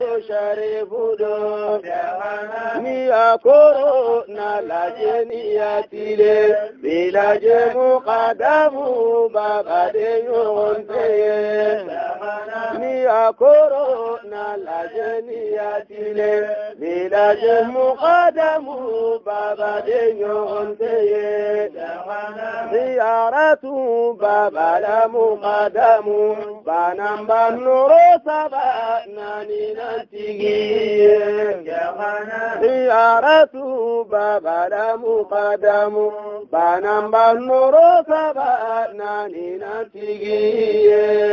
sharifu do ni akoro na laje ni atile bilaje muqaddamu baba de yonte ni akoro na laje ni atile bilaje muqaddamu baba de yonte ziyaratu baba la muqaddamu banamba nuro saba nani natigi ziyaratu baba la muqaddamu banamba nuro saba nani natigi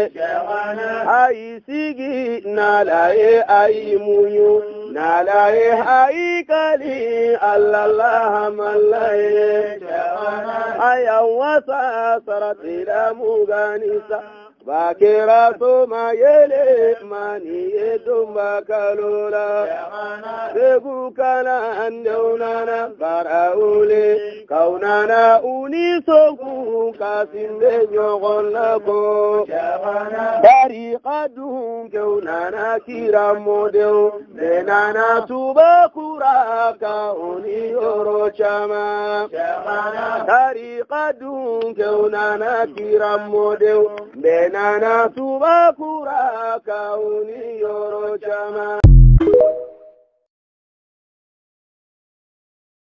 ay sigi nalaye ay muyu nalaye ay kali allah malaye aya wasa saratila muganisa bakiratu mayele mani edumba kalula bebu kana andaunana baraule kaunana unisoku kasinde nyogolako tariqadum kaunana kiramodeu benana tubakura kauni orochama tariqadum kaunana kiramodeu benana tubakura kauni orochama